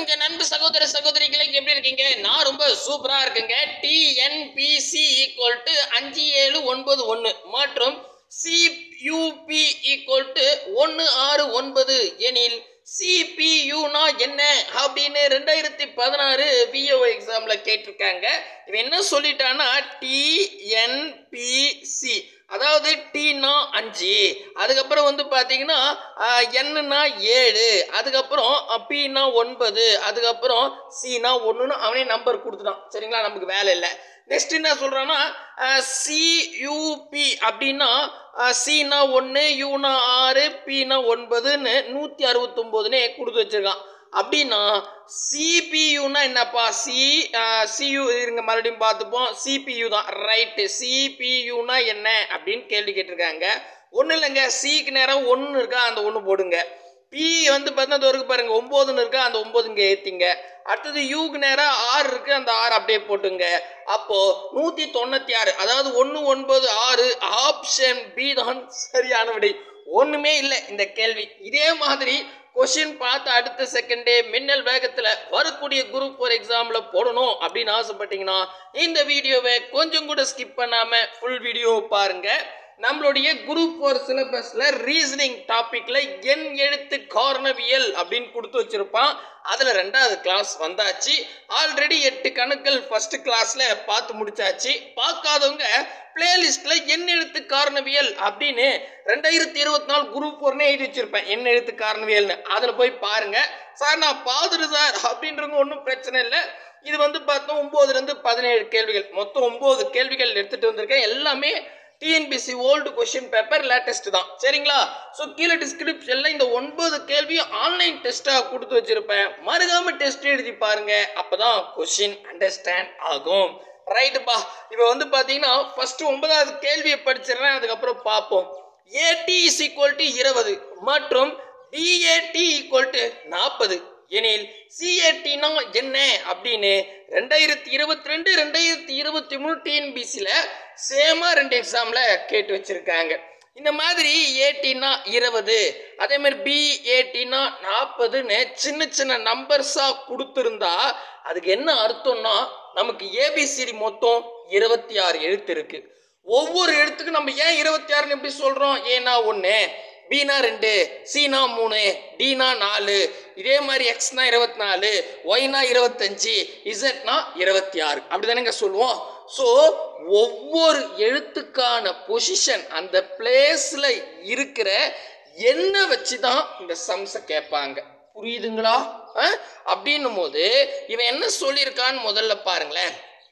வணக்கங்க நண்பு சகோதர சகோதரிகளை எப்படி இருக்கீங்க? நான் ரொம்ப சூப்பரா இருக்குங்க. TNPC = 5791 மற்றும் CUP = 169 எனில் CPU னா என்ன அப்படின்னு 2016 VO எக்ஸாம்ல கேட்டிருக்காங்க. இவன் என்ன சொல்லிட்டான்னா TNPC அதாவது Tனா 5, அதுக்கப்புறம் வந்து பார்த்தீங்கன்னா Nனா 7, அதுக்கப்புறம் Pனா 9, அதுக்கப்புறம் Cனா 1ன்னு அவனே நம்பர் கொடுத்துட்டான். சரிங்களா, நமக்கு வேலை இல்லை. நெக்ஸ்ட் என்ன சொல்றான்னா CUP அப்படின்னா Cனா 1, Uனா 6, Pனா 9ன்னு 169ன்னு கொடுத்து வச்சிருக்கான். அப்படின்னா CPU-னா என்னப்பா? CPU இருங்க, மறுபடியும் பார்த்துப்போம். CPU தான் ரைட்டு. CPU-னா என்ன அப்படின்னு கேள்வி கேட்டிருக்காங்க. ஒன்றும் இல்லைங்க, சிக்கு நேரம் 1 இருக்கா, அந்த 1 போடுங்க. P வந்து பார்த்தீங்கன்னா இருக்கு பாருங்க, 9ன்னு இருக்கா, அந்த 9 இங்கே ஏற்றிங்க. அடுத்தது யூக்கு நேரம் 6 இருக்கு, அந்த 6 அப்படியே போட்டுங்க. அப்போ 196, அதாவது 196 ஆப்ஷன் பி தான் சரியான விடை. ஒண்ணுமே இல்லை இந்த கேள்வி. இதே மாதிரி கொஸ்டின் பார்த்து அடுத்த செகண்டே மின்னல் வேகத்தில் வரக்கூடிய குரூப் 4 எக்ஸாம்ல போடணும் அப்படின்னு ஆசைப்பட்டீங்கன்னா இந்த வீடியோவை கொஞ்சம் கூட ஸ்கிப் பண்ணாம ஃபுல் வீடியோ பாருங்க. நம்மளுடைய குரூப் 4 சிலபஸ்ல ரீசனிங் டாபிக்ல எண் எழுத்து காரணவியல் அப்படின்னு கொடுத்து வச்சிருப்பான். அதுல 2வது கிளாஸ் வந்தாச்சு. ஆல்ரெடி 8 கணக்குகள் ஃபர்ஸ்ட் கிளாஸ்ல பார்த்து முடிச்சாச்சு. பார்க்காதவங்க பிளேலிஸ்ட்ல எண் எழுத்து காரணவியல் அப்படின்னு 2024 குரூப் 4 எழுதி வச்சிருப்பேன், எண் எழுத்து காரணவியல்னு. அதுல போய் பாருங்க. சார் நான் பாத்துட்டு சார் அப்படின்றவங்க ஒன்றும் பிரச்சனை இல்லை. இது வந்து பார்த்தோம் 9ல இருந்து 17 கேள்விகள், மொத்தம் 9 கேள்விகள் எடுத்துட்டு வந்திருக்கேன். எல்லாமே TNPC old question paper latest தான். சரிங்களா? ஸோ கீழே டிஸ்கிரிப்ஷன்ல இந்த 9 கேள்வியும் ஆன்லைன் டெஸ்ட்டாக கொடுத்து வச்சிருப்பேன். மறக்காம டெஸ்ட் எழுதி பாருங்க, அப்பதான் கொஸ்டின் அண்டர்ஸ்டாண்ட் ஆகும். ரைட்டுப்பா. இப்போ வந்து பார்த்தீங்கன்னா ஃபர்ஸ்ட் 9வது கேள்வியை படிச்சிடறேன், அதுக்கப்புறம் பார்ப்போம். AT = 20 மற்றும் DAT = 40 எனில் CAT-னா என்ன அப்படின்னு 2022 2023 TNPC-ல சேமா 2 எக்ஸாம்ல கேட்டு வச்சிருக்காங்க. இந்த மாதிரி AT-னா 20, அதே மாதிரி BAT-னா 40ன்னு சின்ன சின்ன நம்பர்ஸா கொடுத்துருந்தா அதுக்கு என்ன அர்த்தம்னா நமக்கு ABCD மொத்தம் 26 எழுத்து இருக்கு. ஒவ்வொரு எழுத்துக்கும் நம்ம ஏன் 26ன்னு எப்படி சொல்றோம்? ஏனா 1, Bனா 2, Cனா 3, Dனா 4, இதே மாதிரி Xனா 24, Yனா 25, Zனா 26 அப்படிதானேங்க சொல்லுவோம். ஸோ ஒவ்வொரு எழுத்துக்கான பொசிஷன் அந்த பிளேஸ்ல இருக்கிற என்ன வச்சு தான் இந்த சம்ஸை கேட்பாங்க. புரியுதுங்களா? அப்படின்னும் போது இவன் என்ன சொல்லியிருக்கான்னு முதல்ல பாருங்களேன்.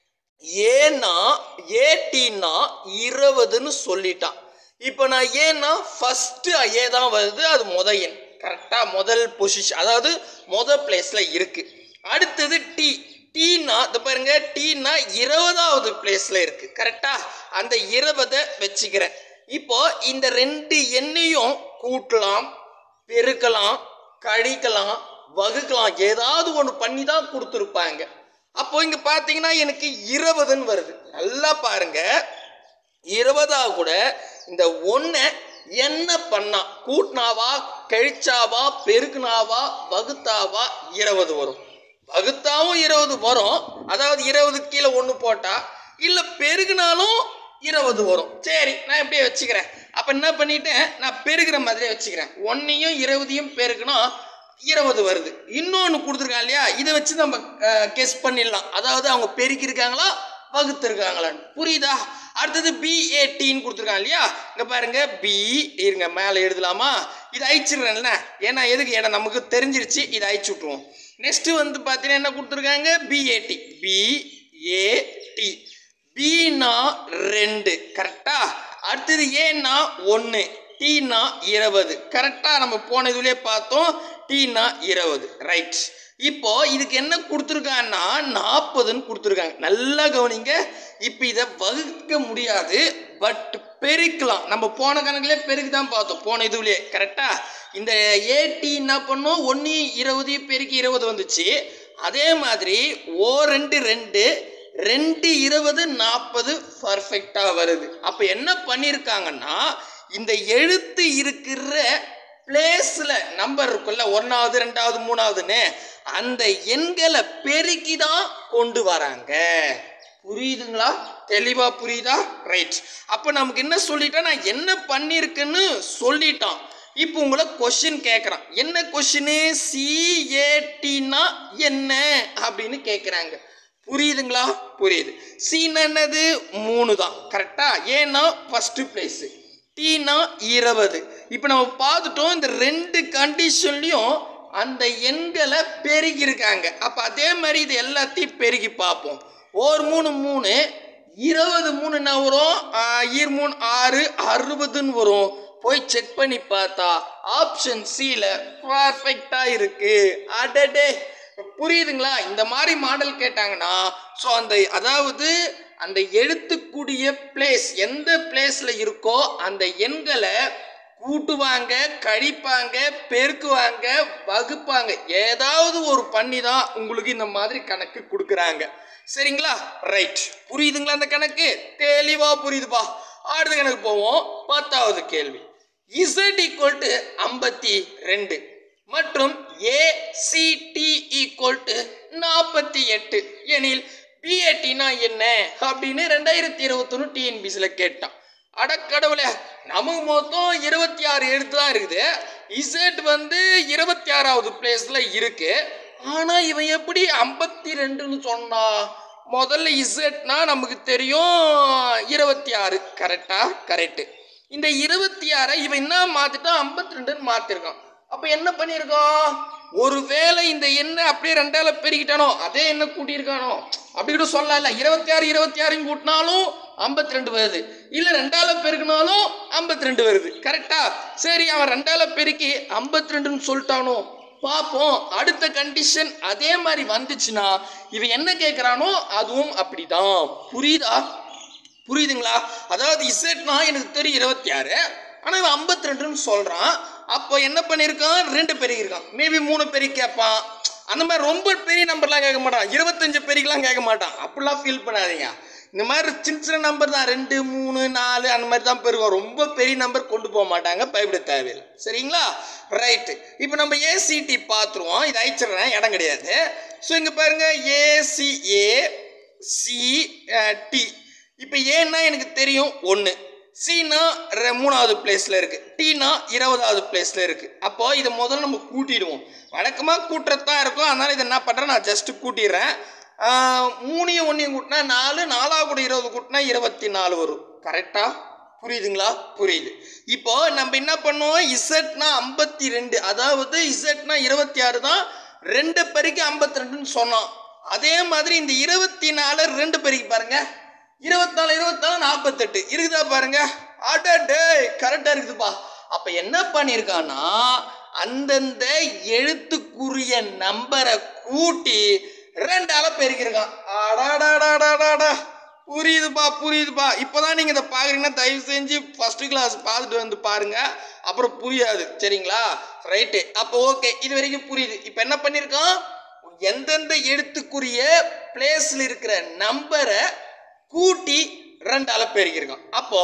ATனா 20ன்னு சொல்லிட்டான். இப்போ நான் ஏன்னா ஃபர்ஸ்ட் ஏ தான் வருது, அது முதல் எண் கரெக்டா, முதல் பொசிஷன், அதாவது முதல் பிளேஸ்ல இருக்கு. அடுத்தது டீனா பாருங்க, டீனா 20வது பிளேஸ்ல இருக்கு கரெக்டா, அந்த 20 வச்சுக்கிறேன். இப்போ இந்த 2 எண்ணையும் கூட்டலாம், பெருக்கலாம், கழிக்கலாம், வகுக்கலாம், ஏதாவது ஒன்று பண்ணி தான் கொடுத்துருப்பாங்க. அப்போ இங்க பாத்தீங்கன்னா எனக்கு 20ன்னு வருது. நல்லா பாருங்க, 20ஆ கூட இந்த 1 என்ன பண்ணா, கூட்டினாவா, கழிச்சாவா, பெருக்குனாவா, வகுத்தாவா 20 வரும். வகுத்தாவும் 20 வரும், அதாவது 20 கீழே 1 போட்டா, இல்ல பெருகுனாலும் 20 வரும். சரி, நான் இப்படியே வச்சுக்கிறேன். அப்ப என்ன பண்ணிட்டேன், நான் பெருகிற மாதிரியே வச்சுக்கிறேன். 1ஐயும் 20ஐயும் பெருக்குனா 20 வருது. இன்னொன்னு கொடுத்துருக்காங்க இல்லையா, இதை வச்சு நம்ம கெஸ் பண்ணிடலாம், அதாவது அவங்க பெருக்கி இருக்காங்களா வகுத்து இருக்காங்களான்னு. புரியுதா? அடுத்தது BATன்னு கொடுத்துருக்காங்க இல்லையா, இங்க பாருங்க B இருங்க, மேலே எழுதலாமா, இது அழிச்சிடுறேன்ல, ஏன்னா எதுக்கு, ஏன்னா நமக்கு தெரிஞ்சிருச்சு, இதை அழிச்சு விட்டுருவோம். நெக்ஸ்ட் வந்து பார்த்தீங்கன்னா என்ன கொடுத்துருக்காங்க, BAT Bனா 2 கரெக்டா, அடுத்தது Aனா 1, Tனா 20 கரெக்டா, நம்ம போன இதுலயே பார்த்தோம், Tனா 20 ரைட். இப்போ இதுக்கு என்ன கொடுத்துருக்காங்கன்னா 40ன்னு கொடுத்துருக்காங்க. நல்லா கவனிங்க. இப்போ இதை வகுக்க முடியாது, பட் பெருக்கலாம். நம்ம போன கணக்குலேயே பெருக்கு தான் பார்த்தோம், போன இதுலயே கரெக்டா. இந்த AT என்ன பண்ணோம், 1ஐயும் 20ஐயும் பெருக்கி 20 வந்துச்சு. அதே மாதிரி 2 2 20 40 பர்ஃபெக்டா வருது. அப்ப என்ன பண்ணிருக்காங்கன்னா இந்த எழுத்து இருக்கிற பிளேஸ்ல நம்பர் இருக்குல்ல, 1வது 2வது 3வதுன்னு அந்த எண்களை பெருக்கி தான் கொண்டு வராங்க. புரியுதுங்களா? தெளிவா புரியுதா? ரைட். அப்ப நமக்கு என்ன சொல்லிட்டான், நான் என்ன பண்ணிருக்கேன்னு சொல்லிட்டான். இப்போ உங்களை கொஸ்டின் கேட்குறான். என்ன கொஸ்டின்? CATனா என்ன அப்படின்னு கேட்குறாங்க. புரியுதுங்களா? புரியுது. சீனா என்னது? 3 தான். கரெக்டா? ஏன்னா ஃபர்ஸ்ட் பிளேஸ். டீனா 20. இப்போ நம்ம பார்த்துட்டோம், இந்த 2 கண்டிஷன்லையும் அந்த எண்களை பெருகி இருக்காங்க. அப்போ அதே மாதிரி இது எல்லாத்தையும் பெருகி பார்ப்போம். 1 3 3 20 3 என்ன வரும்? 3 6 60ன்னு வரும். போய் செக் பண்ணி பார்த்தா ஆப்ஷன் சில பர்ஃபெக்டா இருக்கு. அடடே, புரியுதுங்களா? இந்த மாதிரி மாடல் கேட்டாங்கன்னா ஸோ அதாவது அந்த எழுத்துக்கூடிய பிளேஸ் எந்த பிளேஸ்ல இருக்கோ அந்த எண்களை கூட்டுவாங்க, கழிப்பாங்க, பெருக்குவாங்க, வகுப்பாங்க, ஏதாவது ஒரு பண்ணி தான் உங்களுக்கு இந்த மாதிரி கணக்கு கொடுக்குறாங்க. சரிங்களா? ரைட். புரியுதுங்களா? அந்த கணக்கு தெளிவா புரியுதுப்பா. அடுத்த கணக்கு போவோம். 10வது கேள்வி. Z = 52 மற்றும் ACT = 48 எனில் BATனா என்ன அப்படின்னு 2021 TNPSல கேட்டான். அடக்கடவுளே, நமக்கு மொத்தம் 26 எழுத்து தான் இருக்குது. Z வந்து 26வது பிளேஸ்ல இருக்கு. ஆனா இவன் எப்படி 52ன்னு சொன்னா? முதல்ல இசட்னா நமக்கு தெரியும் 26. கரெக்டா? கரெக்ட். இந்த 26 இவன் என்ன மாத்திட்டான்? 52ன்னு மாத்திருக்கான். அப்ப என்ன பண்ணிருக்கான்? ஒருவேளை இந்த எண்ணை அப்படியே 2ஆல பெருக்கிட்டானோ, அதே எண்ணை கூட்டியிருக்கானோ அப்படி கூட சொல்லல. 26 26 கூட்டினாலும் 52 வருது, இல்ல 2ஆல பெருக்கினாலும் 52 வருது. கரெக்டா? சரி, அவன் 2ஆல பெருக்கி 52ன்னு சொல்லிட்டானோ. பார்ப்போம். அடுத்த கண்டிஷன் அதே மாதிரி வந்துச்சுன்னா இவன் என்ன கேட்கிறானோ அதுவும் அப்படிதான். புரியுதா? புரியுதுங்களா? அதாவது இசட்னா எனக்கு தெரியும் 26, ஆனா இவன் 52ன்னு சொல்றான். அப்போ என்ன பண்ணியிருக்கான்? 2 பெருகிருக்கான். மேபி 3 பெருக்கி கேட்பான். அந்த மாதிரி ரொம்ப பெரிய நம்பர்லாம் கேட்க மாட்டான். 25 பெருக்கெல்லாம் கேட்க மாட்டான். அப்படிலாம் ஃபீல் பண்ணாதீங்க. இந்த மாதிரி சின்ன சின்ன நம்பர் தான், 2 3 4 அந்த மாதிரி தான் பெருகும். ரொம்ப பெரிய நம்பர் கொண்டு போக மாட்டாங்க, பயப்பட தேவையில்லை. சரிங்களா? ரைட்டு. இப்போ நம்ம ACT பார்த்துருவோம். இது அழிச்சிடுறேன், இடம் கிடையாது. ஸோ இங்கே பாருங்க, ACT. இப்போ ஏன்னா எனக்கு தெரியும் 1, சீனா 3வது பிளேஸ்ல இருக்கு, டீனா 20வது பிளேஸ்ல இருக்கு. அப்போ இதை முதல்ல நம்ம கூட்டிடுவோம். வழக்கமாக கூட்டுறதான் இருக்கும். அதனால இதை என்ன பண்ணுறேன், நான் ஜஸ்ட் கூட்டிடுறேன். 3யும் 1யும் கூட்டினா 4, 4 கூட 20 கூட்டினா 24 வரும். கரெக்டா? புரியுதுங்களா? புரியுது. இப்போ நம்ம என்ன பண்ணுவோம்? இசட்னா 52, அதாவது இசட்னா 26 தான், 2 பெருக்கி 52ன்னு சொன்னோம். அதே மாதிரி இந்த 24 2 பெருக்கி பாருங்க, 24 48 இருக்குதா பாருங்க. அடடே, கரெக்டா இருக்குதுப்பா. அப்ப என்ன பண்ணிருக்கான்னா அந்தந்த எழுத்துக்குரிய நம்பரை கூட்டி 2ஆல பெருக்கிருக்கான். அடாடாடாடாடா, புரியுதுப்பா புரியுதுப்பா. இப்போதான் நீங்க இதை பாக்குறீங்கன்னா தயவு செஞ்சு ஃபர்ஸ்ட் கிளாஸ் பார்த்துட்டு வந்து பாருங்க, அப்புறம் புரியாது. சரிங்களா? ரைட்டு. அப்போ ஓகே, இது வரைக்கும் புரியுது. இப்போ என்ன பண்ணிருக்கான்? எந்தெந்த எழுத்துக்குரிய பிளேஸ்ல இருக்கிற நம்பரை கூட்டி 2ஆல பெருக்கிருக்கான். அப்போ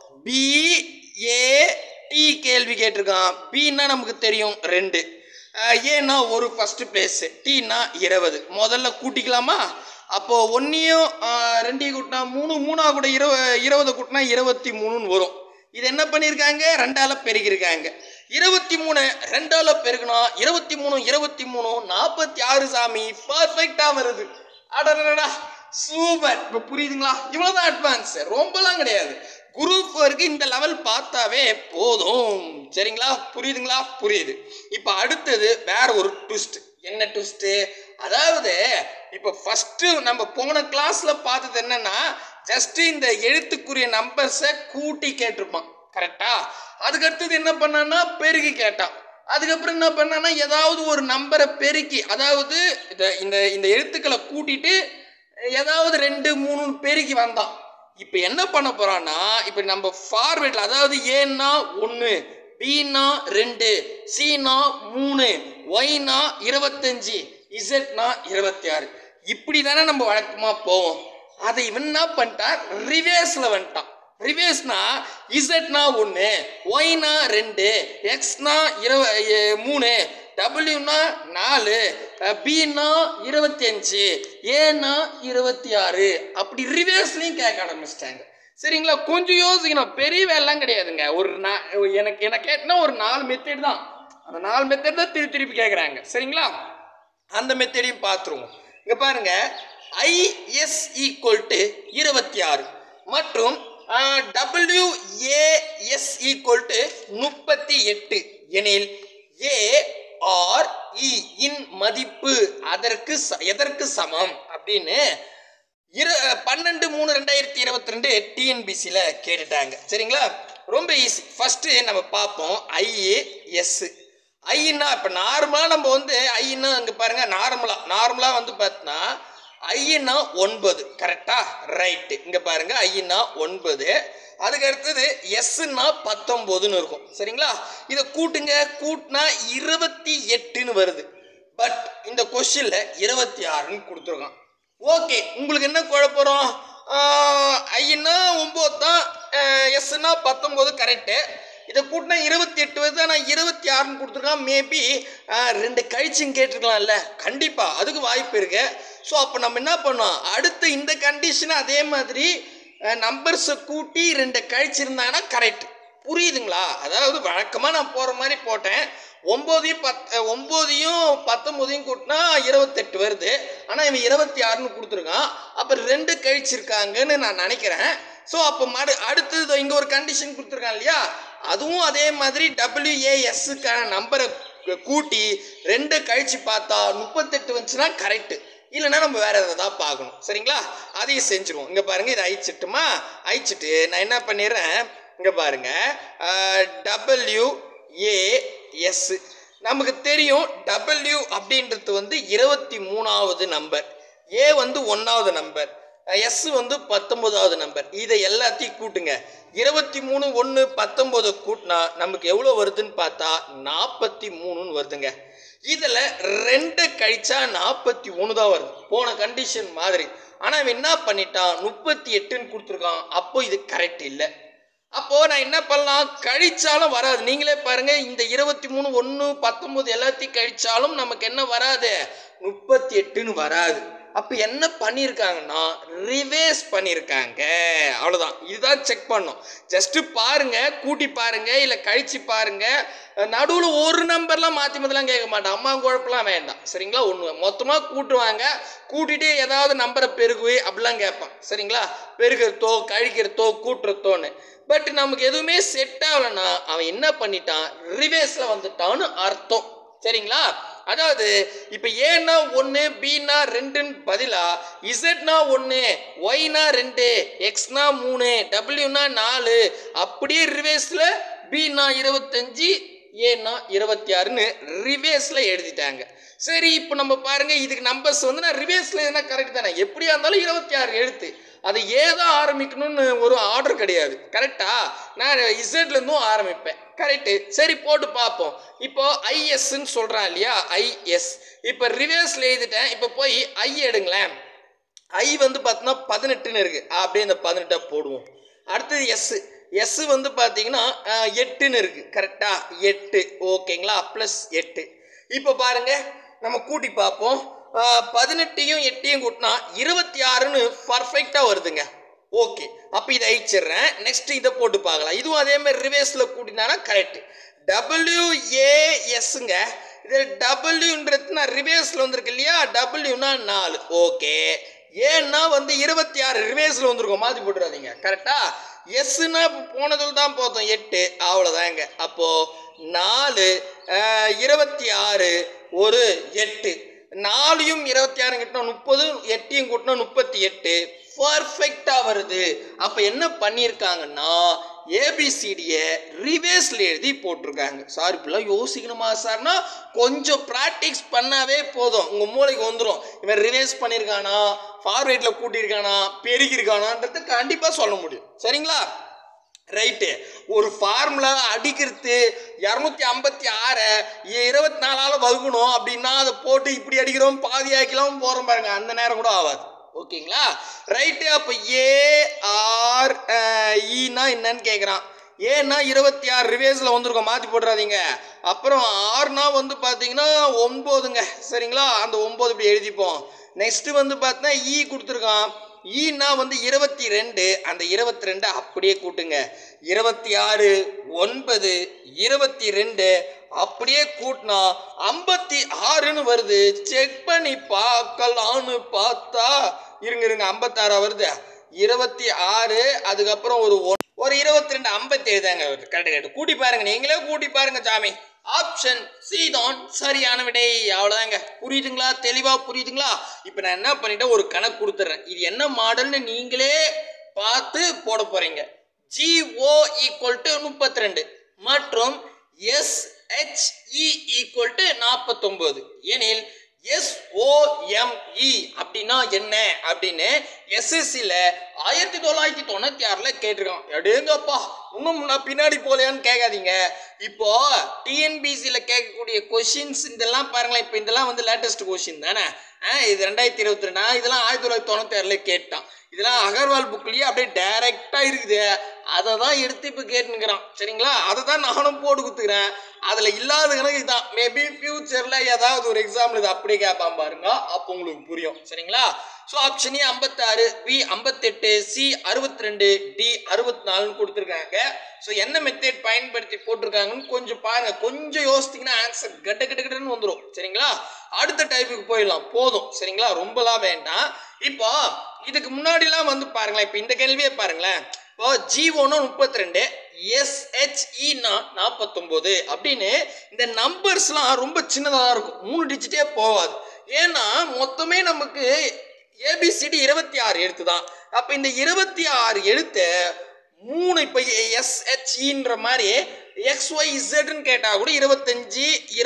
BAT கேள்வி கேட்டிருக்கான். Bனா நமக்கு தெரியும் 2, ஏன்னா ஒரு ஃபர்ஸ்ட் பிளேஸ், டீனா 20. முதல்ல கூட்டிக்கலாமா? அப்போ 1யும் 2யும் கூட்டினா 3, 3 கூட 20 கூட்டினா 23ன்னு வரும். இது என்ன பண்ணியிருக்காங்க? 2ஆல பெருக்கிருக்காங்க. 23 2ஆல பெருக்கினா 23 23 46 சாமி, பர்ஃபெக்டா வருது. அடடா, சூப்பர். இப்போ புரியுதுங்களா? இவ்வளவுதான் அட்வான்ஸ், ரொம்பலாம் கிடையாது. குரூப் ஒர்க்கு இந்த லெவல் பார்த்தாவே போதும். சரிங்களா? புரியுதுங்களா? புரியுது. இப்போ அடுத்தது வேற ஒரு ட்விஸ்ட். என்ன ட்விஸ்ட்? அதாவது இப்போ ஃபர்ஸ்ட் நம்ம போன கிளாஸ்ல பார்த்தது என்னன்னா ஜஸ்ட் இந்த எழுத்துக்குரிய நம்பர்ஸை கூட்டி கேட்டிருப்பான். கரெக்டா? அதுக்கு அடுத்தது என்ன பண்ணான்னா பெருக்கி கேட்டான். அதுக்கப்புறம் என்ன பண்ணான்னா ஏதாவது ஒரு நம்பரை பெருக்கி, அதாவது இந்த எழுத்துக்களை கூட்டிட்டு ஏதாவது 2 3 பெருக்கி வந்தான். இப்போ என்ன பண்ண போறான்னா, இப்போ நம்ம ஃபார்வேர்ட்ல, அதாவது ஏன்னா 1, பினா 2, சினா 3, ஒய்னா 25, இசட்னா 26, இப்படி தானே நம்ம வழக்கமா போவோம். அதை இவன் என்ன பண்ணிட்டான்? ரிவேர்ஸ்ல வந்துட்டான். ரிவேஸ்னா இசட்னா 1, ஒய்னா 2, எக்ஸ்னா 3, டபிள்யூனா 4, பின்னா 25, ஏன்னா 26. அப்படி ரிவேர்ஸ்லையும் கேட்க ஆரம்பிச்சிட்டாங்க. சரிங்களா? கொஞ்சம் யோசிக்கணும், பெரிய வேலைலாம் கிடையாதுங்க. எனக்கு கேட்டனா ஒரு 4 மெத்தட் தான். அந்த 4 மெத்தட் தான் திருப்பி கேட்குறாங்க. சரிங்களா? அந்த மெத்தடையும் பார்த்துருவோம். இங்கே பாருங்க, ஐஎஸ் ஈக்குவல் டு 26 மற்றும் WAS ஈக்குவல் டு 38 எனில் ARE இன் மதிப்பு எதற்கு சமம் அப்படின்னு 12/3/2022 டிஎன்பிசியில் கேட்டுட்டாங்க. சரிங்களா? ரொம்ப ஈஸி. ஃபர்ஸ்ட் நம்ம பார்ப்போம் IAS. ஐன்னா இப்போ நார்மலாக நம்ம வந்து ஐன்னா அங்கே பாருங்க, நார்மலாக வந்து பார்த்தோன்னா ஐன்னா 9. கரெக்டா? ரைட்டு. இங்கே பாருங்க, ஐன்னா 9. அதுக்கு அடுத்தது எஸ்ன்னா 19ன்னு இருக்கும். சரிங்களா? இதை கூட்டினா 28ன்னு வருது. பட் இந்த கொஸ்டினில் 26ன்னு கொடுத்துருக்கான். ஓகே, உங்களுக்கு என்ன குழப்பம்? ஐன்னா 9 தான், எஸ்ன்னா 19 கரெக்டு. இதை கூட்டினா 28 வருது. ஆனால் 26ன்னு கொடுத்துருக்கான். மேபி 2 கழிச்சுன்னு கேட்டிருக்கலாம்ல. கண்டிப்பாக அதுக்கு வாய்ப்பு இருக்கு. ஸோ அப்போ நம்ம என்ன பண்ணோம், அடுத்து இந்த கண்டிஷனை அதே மாதிரி நம்பர்ஸை கூட்டி 2 கழிச்சிருந்தாங்கன்னா கரெக்ட். புரியுதுங்களா? அதாவது வழக்கமாக நான் போகிற மாதிரி போட்டேன். 9யும் 19யும் கூட்டினா 28 வருது. ஆனால் இவன் 26ன்னு கொடுத்துருக்கான். அப்போ 2 கழிச்சிருக்காங்கன்னு நான் நினைக்கிறேன். ஸோ அப்போ அடுத்தது இங்கே ஒரு கண்டிஷன் கொடுத்துருக்கான் இல்லையா, அதுவும் அதே மாதிரி WASக்கான நம்பரை கூட்டி 2 கழிச்சு பார்த்தா 38 வந்துச்சுன்னா கரெக்டு. இல்லைன்னா நம்ம வேற எதாவது பார்க்கணும். சரிங்களா? அதையும் செஞ்சுருவோம். இங்கே பாருங்க, இதை அழிச்சிட்டு நான் என்ன பண்ணிடுறேன், இங்கே பாருங்க, WAS நமக்கு தெரியும். W அப்படின்றது வந்து 23வது நம்பர், A வந்து 1வது நம்பர், எஸ் வந்து 19வது நம்பர். இதை எல்லாத்தையும் கூட்டுங்க. 23 1 19 கூட்டினா நமக்கு எவ்வளோ வருதுன்னு பார்த்தா 43ன்னு வருதுங்க. இதில் 2 கழிச்சா 41 தான் வருது, போன கண்டிஷன் மாதிரி. ஆனால் இவன் என்ன பண்ணிட்டான், 38ன்னு கொடுத்துருக்கான். அப்போ இது கரெக்ட் இல்லை. அப்போது நான் என்ன பண்ணலாம், கழிச்சாலும் வராது. நீங்களே பாருங்கள், இந்த 23 1 19 எல்லாத்தையும் கழிச்சாலும் நமக்கு என்ன வராது, 38ன்னு வராது. அப்போ என்ன பண்ணியிருக்காங்கன்னா ரிவேர்ஸ் பண்ணியிருக்காங்க. அவ்வளோதான். இதுதான் செக் பண்ணும். ஜஸ்ட்டு பாருங்கள், கூட்டி பாருங்கள், இல்லை கழிச்சு பாருங்கள். நடுவில் ஒரு நம்பர்லாம் மாற்றிலாம் கேட்க மாட்டேன். அம்மா குழப்பெல்லாம் வேண்டாம். சரிங்களா? ஒன்று மொத்தமாக கூட்டுவாங்க. கூட்டிகிட்டு ஏதாவது நம்பரை பெருகுவே அப்படிலாம் கேட்பான். சரிங்களா? பெருகிறதோ கழிக்கிறதோ கூட்டுறதோன்னு. பட் நமக்கு எதுவுமே செட் ஆகலைன்னா அவன் என்ன பண்ணிட்டான், ரிவேர்ஸில் வந்துட்டான்னு அர்த்தம். சரிங்களா? அதாவது இப்போ ஏன்னா 1, பின்னா 2ன்னு பதிலாக இசட்னா 1, ஒய்னா 2, எக்ஸ்னா 3, டபிள்யூனா 4, அப்படியே ரிவேர்ஸில் பின்னா 25, ஏன்னா 26ன்னு ரிவேர்ஸில் எழுதிட்டாங்க. சரி, இப்போ நம்ம பாருங்க, இதுக்கு நம்பர்ஸ் வந்து நான் ரிவேர்ஸில் எதுனா கரெக்ட் தானே, எப்படியா இருந்தாலும் 26 எழுத்து. அது ஏதான் ஆரம்பிக்கணும்னு ஒரு ஆர்டர் கிடையாது. கரெக்டா? நான் இசட்லேருந்தும் ஆரம்பிப்பேன். கரெக்டு. சரி, போட்டு பார்ப்போம். இப்போ ஐஎஸ்ன்னு சொல்கிறான் இல்லையா, ஐஎஸ். இப்போ ரிவேர்ஸில் எழுதிட்டேன். இப்போ போய் ஐ எடுங்களேன். ஐ வந்து பார்த்தோன்னா 18ன்னு இருக்குது. அப்படியே இந்த 18 போடுவோம். அடுத்தது எஸ் வந்து பார்த்தீங்கன்னா 8ன்னு இருக்குது. கரெக்டா? 8. ஓகேங்களா? +8. இப்போ பாருங்க, நம்ம கூட்டி பார்ப்போம். 18யும் 8யும் கூட்டினா 26ன்னு பர்ஃபெக்டாக வருதுங்க. ஓகே, அப்போ இதை அழிச்சிடுறேன். நெக்ஸ்ட் இதை போட்டு பார்க்கலாம். இதுவும் அதே மாதிரி ரிவேர்ஸில் கூட்டினானா கரெக்ட். WASங்க. இதில் டபிள்யூன்றது நான் ரிவேர்ஸில் வந்திருக்கு இல்லையா, டபிள்யூனா 4. ஓகே, ஏன்னா வந்து 26 ரிவேர்ஸில் வந்திருக்கும், மாற்றி போட்டுறாதீங்க. கரெக்டா? எஸ்ன்னா போனதில் தான் போத்தோம் 8. அவ்வளோதாங்க. அப்போது 4 26 ஒரு 8. 4யும் 26 கிட்டினா 30, 8யும் கூட்டினா 38. பர்ஃபெக்டாக வருது. அப்போ என்ன பண்ணியிருக்காங்கன்னா ஏபிசிடியை ரிவேர்ஸில் எழுதி போட்டிருக்காங்க. சார் இப்படிலாம் யோசிக்கணுமா சார்னா கொஞ்சம் ப்ராக்டிக்ஸ் பண்ணாவே போதும், உங்கள் மூளைக்கு வந்துடும். இவன் ரிவேர்ஸ் பண்ணியிருக்கானா, ஃபார்வேர்டில் கூட்டியிருக்கானா, பெருகிருக்கானான்றது கண்டிப்பாக சொல்ல முடியும். சரிங்களா? ரைட்டு. ஒரு ஃபார்முலா அடிக்கிறது 256 24ஆல் வகுக்கணும் அப்படின்னா அதை போட்டு இப்படி அடிக்கிறோம், பாதி ஆக்கிலாம் போகிறோம் பாருங்க, அந்த நேரம் கூட ஆகாது. ஓகேங்களா ரைட்டு அப்போ ஈனா என்னன்னு கேட்குறான் ஏன்னா 26 ரிவேஸில் வந்திருக்கோம் மாற்றி போட்டுறாதீங்க அப்புறம் ஆறுனா வந்து பார்த்தீங்கன்னா 9ங்க சரிங்களா அந்த 9 இப்படி எழுதிப்போம் நெக்ஸ்ட்டு வந்து பார்த்தீங்கன்னா கொடுத்துருக்கான் ஈனா வந்து 22 அந்த 22 அப்படியே கூட்டுங்க 26 9 22 அப்படியே கூட்டினா 56ன்னு வருது செக் பண்ணி பார்க்கலான்னு பார்த்தா இருங்க 56 வருது 26 அதுக்கப்புறம் ஒரு 22 57 தாங்க வருது கரெக்ட் கூட்டி பாருங்க நீங்களே கூட்டி பாருங்க சாமி ஆப்ஷன் சி தான் சரியான விடை அவ்வளோதாங்க புரியுதுங்களா தெளிவா புரியுதுங்களா இப்போ நான் என்ன பண்ணிட்டேன் ஒரு கணக்கு கொடுத்துட்றேன் இது என்ன மாடல்னு நீங்களே பார்த்து போட போறீங்க GO = 32 மற்றும் SHE = 49 எனில் SOME அப்படின்னா என்ன அப்படின்னு SSCல 1996ல கேட்டிருக்கான் எடேங்கப்பா இன்னும் நான் பின்னாடி போலையான்னு கேட்காதீங்க இப்போ டிஎன்பிசியில் கேட்கக்கூடிய கொஷின்ஸ் இதெல்லாம் பாருங்களேன் இப்போ இதெல்லாம் வந்து லேட்டஸ்ட் கொஷின் தானே இது 2022 இதெல்லாம் 1996ல கேட்டான் இதெல்லாம் அகர்வால் புக்லேயே அப்படியே டைரெக்டாக இருக்குது அதை தான் எடுத்து இப்போ கேட்டுனுக்கிறான் சரிங்களா அதை தான் நானும் போட்டு கொடுத்துக்கிறேன் அதில் இல்லாத கணக்கு இதுதான் மேபி ஃபியூச்சரில் ஏதாவது ஒரு எக்ஸாம்பிள் இது அப்படியே கேட்பான் பாருங்க அப்போ உங்களுக்கு புரியும் சரிங்களா so option A 56 B 58 C 62 D 64ன்னு கொடுத்துருக்காங்க ஸோ என்ன மெத்தட் பயன்படுத்தி போட்டிருக்காங்கன்னு கொஞ்சம் பாருங்க கொஞ்சம் யோசித்தீங்கன்னா ஆன்சர் கட்டன்னு வந்துடும் சரிங்களா அடுத்த டைப்புக்கு போயிடலாம் போதும் சரிங்களா ரொம்பலாம் வேண்டாம் இப்போ இதுக்கு முன்னாடிலாம் வந்து பாருங்களேன் இப்போ இந்த கேள்வியே பாருங்களேன் இப்போ G1 32 SHEனா 49 அப்படின்னு இந்த நம்பர்ஸ்லாம் ரொம்ப சின்னதாக தான் இருக்கும் 3 டிஜிட்டே போகாது ஏன்னா மொத்தமே நமக்கு ABCD 26 எழுத்து தான் அப்போ இந்த 26 எழுத்து 3 இப்போ SHEன்ற மாதிரி XYZன்னு கேட்டால் கூட 25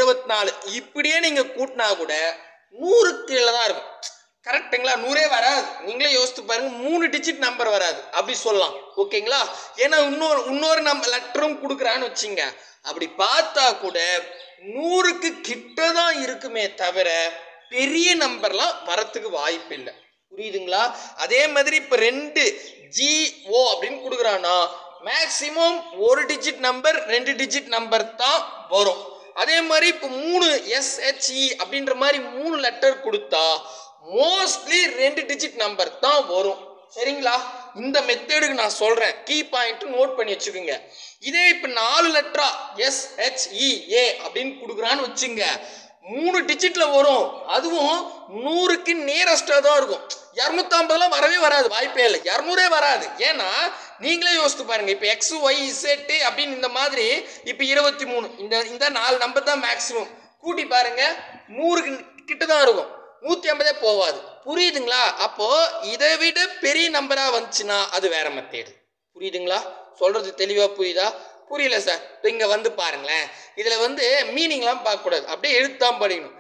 24 இப்படியே நீங்கள் கூட்டினா கூட 100 கீழே தான் இருக்கும் கரெக்டுங்களா 100 வராது நீங்களே யோசித்து பாருங்க 3 டிஜிட் நம்பர் வராது அப்படி சொல்லலாம் ஓகேங்களா ஏன்னா இன்னொரு நம்ம லெட்டரும் கொடுக்குறான்னு வச்சுங்க அப்படி பார்த்தா கூட 100க்கு கிட்ட தான் இருக்குமே தவிர பெரிய நம்பர்லாம் வரத்துக்கு வாய்ப்பு இல்லை புரியுதுங்களா அதே மாதிரி இப்போ 2 GO அப்படின்னு கொடுக்குறான்னா maximum 1 digit number 2 digit number தான் வரும் அதே மாதிரி இப்போ 3 SHE அப்படின்ற மாதிரி 3 லெட்டர் கொடுத்தா மோஸ்ட்லி 2 டிஜிட் நம்பர் தான் வரும் சரிங்களா இந்த மெத்தடுக்கு நான் சொல்றேன் கீ பாயிண்ட் நோட் பண்ணி வச்சுக்கோங்க இதே இப்போ 4 லெட்டரா SHEA அப்படின்னு கொடுக்குறான்னு வச்சுங்க 3 டிஜிட்ல வரும் அதுவும் 100க்கு நியரஸ்டா தான் இருக்கும் 250லாம் வரவே வராது வாய்ப்பே இல்லை 200 வராது ஏன்னா நீங்களே யோசித்து பாருங்க இப்போ XYZ அப்படின்னு இந்த மாதிரி இப்போ 23 இந்த 4 நம்பர் தான் மேக்சிமம் கூட்டி பாருங்க 100க்கு கிட்ட தான் இருக்கும் 150 போகாது புரியுதுங்களா அப்போ இதை விட பெரிய நம்பரா வந்துச்சுன்னா அது வேற மெத்தேடு புரியுதுங்களா சொல்றது தெளிவா புரியுதா புரியல சார் இப்போ இங்க வந்து பாருங்களேன் இதுல வந்து மீனிங்லாம் பார்க்கக்கூடாது அப்படியே எழுத்தான் படிக்கணும்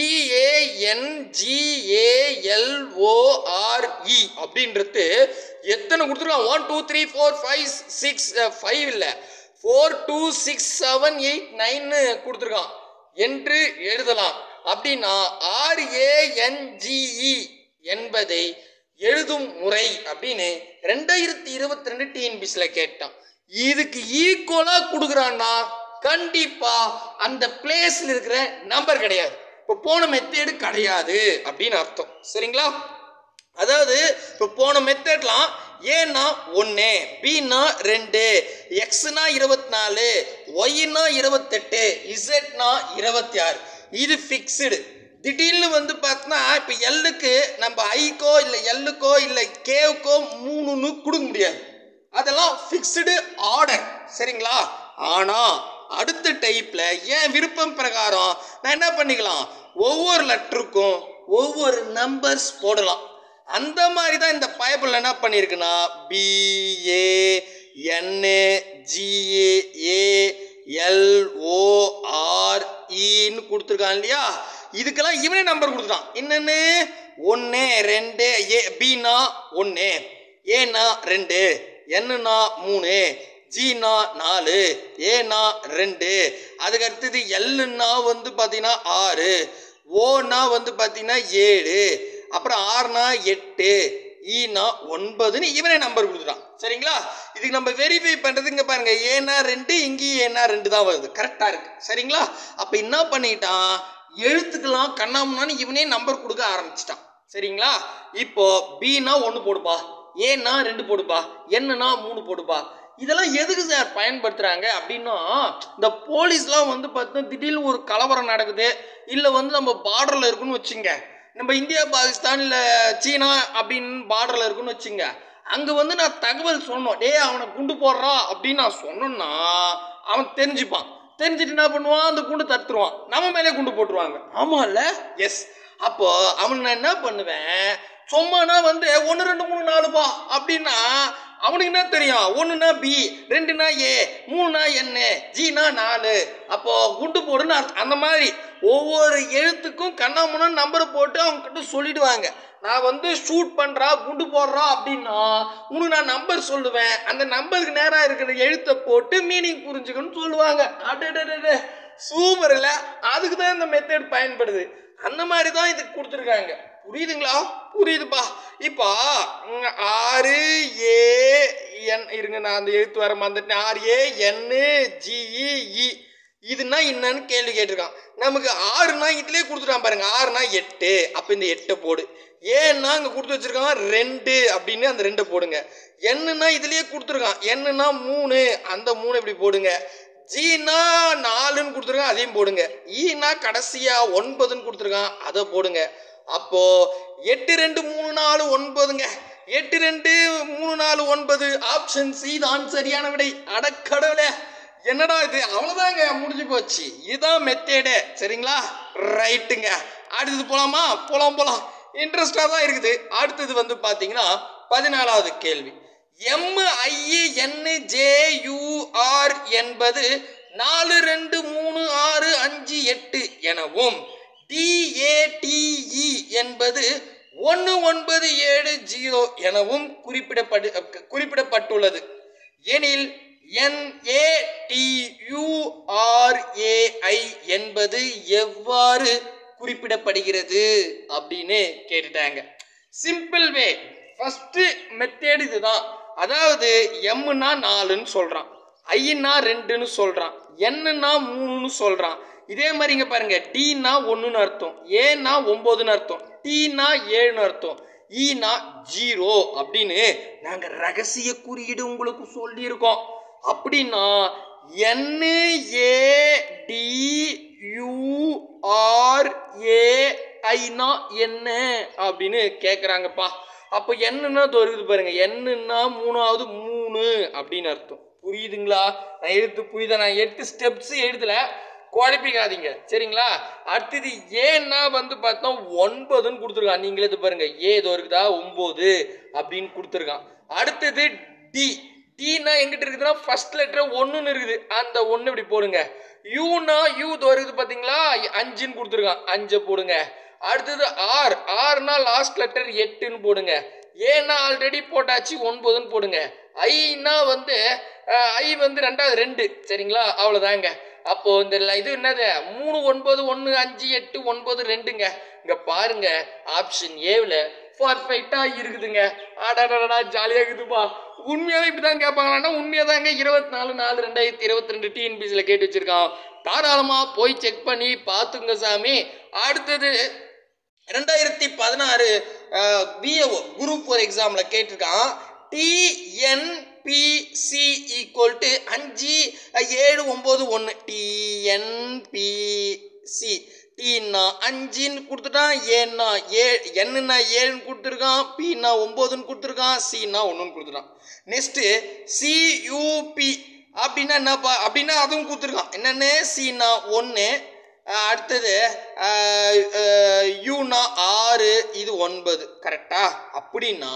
BANGALORE அப்படின்றது எத்தனை கொடுத்துருக்கான் 1 2 3 4 5 6 5 இல்லை 4 2 6 7 8 9 கொடுத்துருக்கான் என்று எழுதலாம் அப்படின்னா RANGE என்பதை எழுதும் முறை அப்படின்னு 2022 டிஎன்பிசில கேட்டான் இதுக்கு ஈக்குவலா கொடுக்குறான்னா கண்டிப்பா அந்த பிளேஸ்ல இருக்கிற நம்பர் கிடையாது இப்போ போன மெத்தேடு கிடையாது அப்படின்னு அர்த்தம் சரிங்களா அதாவது இப்போ போன மெத்தட்லாம் ஏன்னா 1 பின்னா 2 எக்ஸ்னா 24 ஒய்னா 28 இசட்னா 26 இது ஃபிக்ஸ்டு திடீர்னு வந்து பார்த்தோன்னா இப்போ எல்லுக்கு நம்ம ஐக்கோ இல்லை எல்லுக்கோ இல்லை கேவுக்கோ 3ன்னு கொடுக்க முடியாது அதெல்லாம் ஃபிக்ஸ்டு ஆர்டர் சரிங்களா ஆனால் அடுத்த டைப்பில் ஏன் விருப்பம் பிரகாரம் நான் என்ன பண்ணிக்கலாம் ஒவ்வொரு லெட்டருக்கும் ஒவ்வொரு நம்பர்ஸ் போடலாம் அந்த மாதிரி தான் இந்த பைபிள் என்ன பண்ணியிருக்குன்னா BANGALOREன்னு கொடுத்துருக்கான் இல்லையா இதுக்கெல்லாம் இவனே நம்பர் கொடுத்துட்டான் என்னன்னு 1 2 பின்னா 1 ஏன்னா 2 என்னன்னா 3 ஜீனா 4 ஏனா 2 அதுக்கு அடுத்தது எல்லுன்னா வந்து பார்த்தீங்கன்னா 6 ஓனா வந்து பார்த்தீங்கன்னா 7 அப்புறம் ஆறுனா 8, ஈனா 9ன்னு இவனே நம்பர் கொடுத்துட்டான். சரிங்களா? இதுக்கு நம்ம வெரிஃபை பண்ணுறது இங்கே பாருங்க, ஏனா 2, இங்கேயும் ஏனா 2 தான் வருது. கரெக்டாக இருக்கு. சரிங்களா? அப்போ என்ன பண்ணிட்டான், எழுத்துக்கெல்லாம் கண்ணாமுன்னான்னு இவனே நம்பர் கொடுக்க ஆரம்பிச்சிட்டான். சரிங்களா? இப்போ பீனா 1 போடுப்பா, ஏன்னா 2 போடுப்பா, என்னன்னா 3 போடுப்பா. இதெல்லாம் எதுக்கு சார் பயன்படுத்துறாங்க அப்படின்னா, இந்த போலீஸ்லாம் வந்து பார்த்தா திடீர்னு ஒரு கலவரம் நடக்குது, இல்லை வந்து நம்ம பார்டரில் இருக்குன்னு வச்சுங்க, நம்ம இந்தியா பாகிஸ்தான் இல்லை சீனா அப்படின்னு பார்டரில் இருக்குன்னு வச்சுங்க, அங்கே வந்து நான் தகவல் சொன்னோம், டே அவனை குண்டு போடுறா அப்படின்னு நான் சொன்னோன்னா அவன் தெரிஞ்சுப்பான். தெரிஞ்சுட்டு என்ன பண்ணுவான், அந்த குண்டு தடுத்துருவான், நம்ம மேலே குண்டு போட்டுருவாங்க. ஆமாம் இல்லை? எஸ். அப்போ அவன் நான் என்ன பண்ணுவேன், சும்மானா வந்து 1 2 3 4பா அப்படின்னா அவனுக்கு என்ன தெரியும், 1னா பி, 2னா ஏ, 3னா என்ன, ஜினா 4, அப்போ குண்டு போடுன்னு அந்த மாதிரி ஒவ்வொரு எழுத்துக்கும் கண்ணாமுன்னா நம்பரை போட்டு அவங்க கிட்ட சொல்லிடுவாங்க. நான் வந்து ஷூட் பண்ணுறா குண்டு போடுறா அப்படின்னா உனக்கு நான் நம்பர் சொல்லுவேன், அந்த நம்பருக்கு நேராக இருக்கிற எழுத்தை போட்டு மீனிங் புரிஞ்சுக்கணும்னு சொல்லுவாங்க. அடடே சூப்பர் இல்லை? அதுக்கு தான் இந்த மெத்தட் பயன்படுது. அந்த மாதிரி தான் இதுக்கு கொடுத்துருக்காங்க. புரியுதுங்களா? புரியுதுப்பா. இப்போ 6 ஏ என் இருங்க, நான் அந்த எழுத்து வர மறந்துட்டேன். 6 ஏ என் ஜி இ இதுனா என்னன்னு கேள்வி கேட்டிருக்கான். நமக்கு 6னா இதுலேயே கொடுத்துட்டான் பாருங்க, 6னா 8, அப்போ இந்த 8 போடு. ஏன்னா இங்கே கொடுத்து வச்சிருக்கான் 2 அப்படின்னு அந்த 2 போடுங்க. என்னன்னா இதுலேயே கொடுத்துருக்கான், என்னன்னா 3, அந்த 3 இப்படி போடுங்க. ஜினா 4ன்னு கொடுத்துருக்கான், அதையும் போடுங்க. ஈனா கடைசியா 9ன்னு கொடுத்துருக்கான், அதை போடுங்க. அப்போ 8 2 3 4 9ங்க. 8 2 3 4 9, ஆப்ஷன் சி தான் சரியான விடை. அடக்கடவுளே, என்னடா இது, அவ்வளோதாங்க, முடிஞ்சு போச்சு. இதுதான் மெத்தேடு. சரிங்களா? ரைட்டுங்க. அடுத்தது போலாமா? போலாம். இன்ட்ரெஸ்டாக தான் இருக்குது. அடுத்தது வந்து பார்த்தீங்கன்னா 14வது கேள்வி. MINJUR என்பது 4 2 3 6 5 8 எனவும் DATE என்பது 1970 எனவும் குறிப்பிடப்பட்டுள்ளது எனில் NATURAI என்பது எவ்வாறு குறிப்பிடப்படுகிறது அப்படின்னு கேட்டுட்டாங்க. சிம்பிள் வே, ஃபர்ஸ்ட் மெத்தேட் இதுதான். அதாவது எம்னா 4ன்னு சொல்றான், ஐன்னா 2ன்னு சொல்றான், என்னன்னா 3ன்னு சொல்றான். இதே மாதிரி இங்க பாருங்க, டினா 1ன்னு அர்த்தம், ஏன்னா 9ன்னு அர்த்தம், டீனா 7ன்னு அர்த்தம், ஈனா 0 அப்படின்னு நாங்க ரகசிய குறியீடு உங்களுக்கு சொல்லியிருக்கோம். அப்படின்னா NADURAIனா என்ன அப்படின்னு கேட்குறாங்கப்பா. அப்போ என்னன்னா வருது பாருங்க, என்னன்னா 3வது 3 அப்படின்னு அர்த்தம். புரியுதுங்களா? நான் எழுத்து புரியுதா? நான் 8 ஸ்டெப்ஸ் எழுதல, குழப்பிக்காதீங்க. சரிங்களா? அடுத்தது ஏன்னா வந்து பார்த்தா 9ன்னு கொடுத்துருக்கான். நீங்களே இது பாருங்க, ஏதோ இருக்குதா 9 அப்படின்னு கொடுத்துருக்கான். அடுத்தது டி, டீனா எங்கிட்ட இருக்குதுன்னா ஃபர்ஸ்ட் லெட்டர் 1ன்னு இருக்குது, அந்த 1 இப்படி போடுங்க. யூனா யூ இருக்குது பார்த்தீங்களா, 5ன்னு கொடுத்துருக்கான், 5 போடுங்க. அடுத்தது ஆர், ஆர்னா லாஸ்ட் லெட்டர் 8ன்னு போடுங்க. ஏன்னா ஆல்ரெடி போட்டாச்சு 9ன்னு போடுங்க. ஐனா வந்து ஐ வந்து 2. சரிங்களா? அவ்வளோதாங்க. அப்போ இந்த இது என்னது, 3 9 1 5 8 9 2ங்க. இங்க பாருங்க, ஆப்ஷன் ஏவில் பர்ஃபெக்டா இருக்குதுங்க. ஆடாடா ஜாலியாக இருக்குதுப்பா. உண்மையாவே இப்படிதான் கேட்பாங்களான்னா உண்மையாதாங்க. 24/4/2022 டிஎன்பிசியில் கேட்டு வச்சிருக்கான். தாராளமா போய் செக் பண்ணி பார்த்துங்க சாமி. அடுத்தது 2016 BAO குரூப் 4 எக்ஸாம்ல கேட்டிருக்கான். TNPC = 5 7 9 1. TNPC டீன்னா 5ன்னு கொடுத்துட்டான், ஏன்னா என்னன்னா 7ன்னு கொடுத்துருக்கான், பீனா 9ன்னு கொடுத்துருக்கான், சீனா 1ன்னு கொடுத்துட்டான். நெக்ஸ்ட்டு CUP அப்படின்னா என்னப்பா அப்படின்னா அதுவும் கொடுத்துருக்கான். என்னென்னு சீனா 1, அடுத்தது யூனா 6, இது 9. கரெக்டா? அப்படின்னா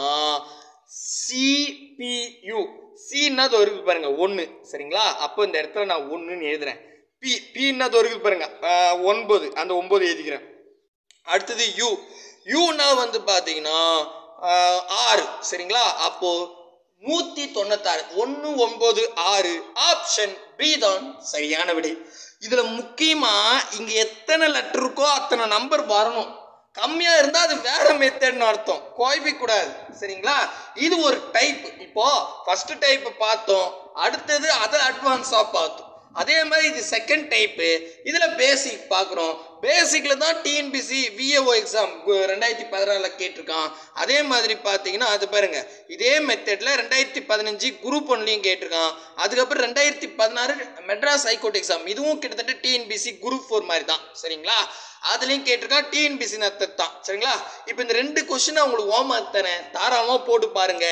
CPU சீனா இருக்குது பாருங்க 1. சரிங்களா? அப்போ இந்த இடத்துல நான் 1ன்னு எழுதுறேன். பீன்னா இருக்குது பாருங்க 9, அந்த 9 எழுதிக்கிறேன். அடுத்தது யூனா வந்து பார்த்தீங்கன்னா 6. சரிங்களா? அப்போ 196 1 9 6, ஆப்ஷன் பி தான் சரியான விடை. இதுல முக்கியமா இங்க எத்தனை லெட்டர் இருக்கோ அத்தனை நம்பர் வரணும். கம்மியாக இருந்தால் அது வேற மெத்தட்னு அர்த்தம், குழப்பிக்கூடாது. சரிங்களா? இது ஒரு டைப். இப்போ ஃபர்ஸ்ட் டைப் பார்த்தோம், அடுத்தது அதை அட்வான்ஸாக பார்த்தோம். அதே மாதிரி இது செகண்ட் டைப்பு. இதில் பேசிக் பார்க்குறோம். பேசிக்கில் தான் டிஎன்பிசி விஏஓ எக்ஸாம் 2014 கேட்டிருக்கான். அதே மாதிரி பார்த்தீங்கன்னா அது பாருங்க, இதே மெத்தடில் 2015 குரூப் ஒன்லையும் கேட்டிருக்கான். அதுக்கப்புறம் 2016 மெட்ராஸ் ஹைகோர்ட் எக்ஸாம், இதுவும் கிட்டத்தட்ட டிஎன்பிசி குரூப் 4 மாதிரி தான். சரிங்களா? அதுலேயும் கேட்டிருக்கான், டிஎன்பிசி மெத்தட் தான். சரிங்களா? இப்போ இந்த 2 கொஸ்டின் உங்களுக்கு ஹோம்வொர்க் தரேன், தாராளமாக போட்டு பாருங்க.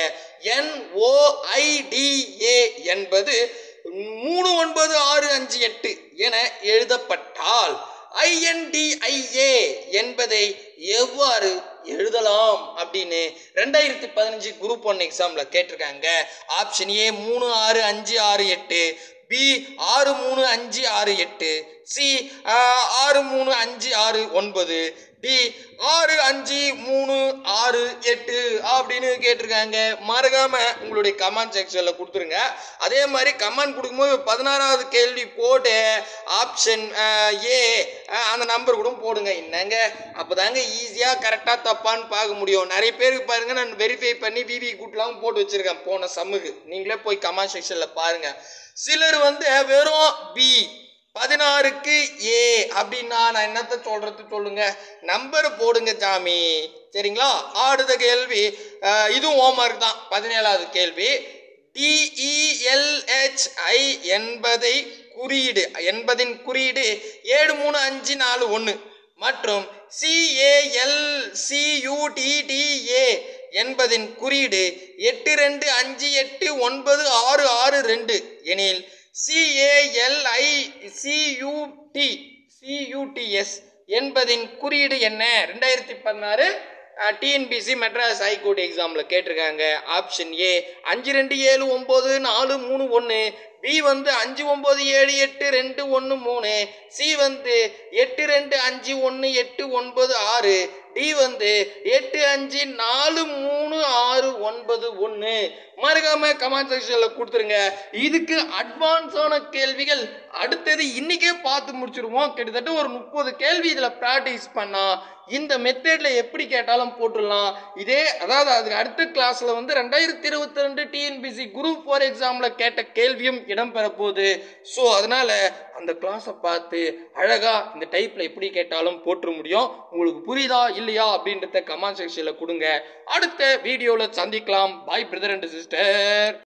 NOIDA என்பது 39658 என எழுதப்பட்டால் INDIA என்பதை எவ்வாறு எழுதலாம் அப்படின்னு 2015 குரூப் 1 எக்ஸாம்ல கேட்டிருக்காங்க. Option A 36568, B 63568, C 63569, D 65368 அப்படின்னு கேட்டிருக்காங்க. மறக்காம உங்களுடைய கமெண்ட் செக்ஷன்ல கொடுத்துருங்க. அதே மாதிரி கமெண்ட் கொடுக்கும்போது 16வது கேள்வி போட்டு ஆப்ஷன் ஏ அந்த நம்பர் கூட போடுங்க. என்னங்க அப்போதாங்க ஈஸியாக கரெக்டாக தப்பான்னு பார்க்க முடியும். நிறைய பேருக்கு பாருங்க, நான் வெரிஃபை பண்ணி விவி கூட்டலாம் போட்டு வச்சிருக்கேன் போன சம்முக்கு. நீங்களே போய் கமெண்ட் செக்ஷன்ல பாருங்க. சிலர் வந்து வெறும் பி 16க்கு ஏ அப்படின்னா நான் என்னத்த சொல்றது சொல்லுங்க, நம்பர் போடுங்க சாமி. சரிங்களா? அடுத்த கேள்வி, இதுவும் ஹோம்வொர்க் தான். 17வது கேள்வி, DELHI என்பதின் குறியீடு 73541 மற்றும் CALCUTTA என்பதின் குறியீடு 82589662 எனில் CALICUTS என்பதின் குறியீடு என்ன? 2016 டிஎன்பிசி மெட்ராஸ் ஹைகோர்ட் எக்ஸாமில் கேட்டிருக்காங்க. ஆப்ஷன் ஏ 52794331, பி வந்து 59782113, சி வந்து 82518996, டி வந்து 854691. மறக்காம கமெண்ட் செக்ஷன்ல கொடுத்துருங்க. இதுக்கு அட்வான்ஸான கேள்விகள் அடுத்தது இன்னைக்கே பார்த்து முடிச்சிருவோம். கிட்டத்தட்ட ஒரு 30 கேள்வி இதில் ப்ராக்டிஸ் பண்ணா இந்த மெத்தட்ல எப்படி கேட்டாலும் போட்டுடலாம். இதே அதாவது அதுக்கு அடுத்த கிளாஸ்ல வந்து 2022 டிஎன்பிசி குரூப் 4 எக்ஸாம்ல கேட்ட கேள்வியும் இடம்பெற போகுது. ஸோ அதனால அந்த கிளாஸை பார்த்து அழகா இந்த டைப்ல எப்படி கேட்டாலும் போட்டுற முடியும். உங்களுக்கு புரியுதா இல்லையா அப்படின்றத கமெண்ட் செக்ஷன்ல கொடுங்க. அடுத்த வீடியோவில் சந்திக்கலாம். Bye brother and sister.